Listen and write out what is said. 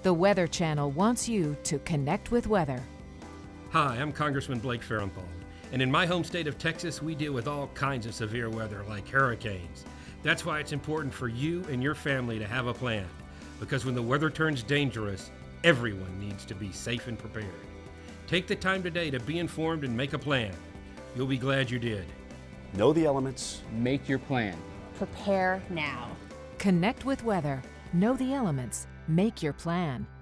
The Weather Channel wants you to connect with weather. Hi, I'm Congressman Farenthold, and in my home state of Texas, we deal with all kinds of severe weather like hurricanes. That's why it's important for you and your family to have a plan, because when the weather turns dangerous, everyone needs to be safe and prepared. Take the time today to be informed and make a plan. You'll be glad you did. Know the elements. Make your plan. Prepare now. Connect with weather. Know the elements. Make your plan.